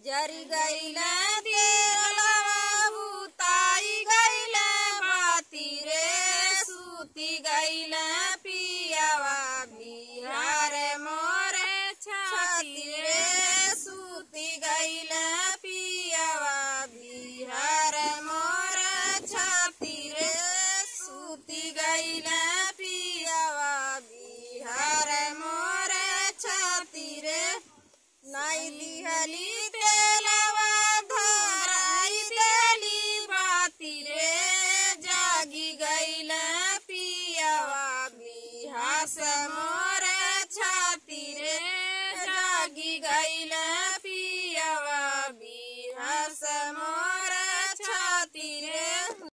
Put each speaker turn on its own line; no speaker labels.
जरी गईले तेलवा बुताई गईले बाती रे सूती गईले पियावा बिहार मोरे छाती रे सूती गईले पियावा बिहार मोरे छाती रे सूती गईले पियावा बिहार मोरे छाती रे नाई लिहली तेलवा धराई देली बाती रे जागी गईले पियावा बिहास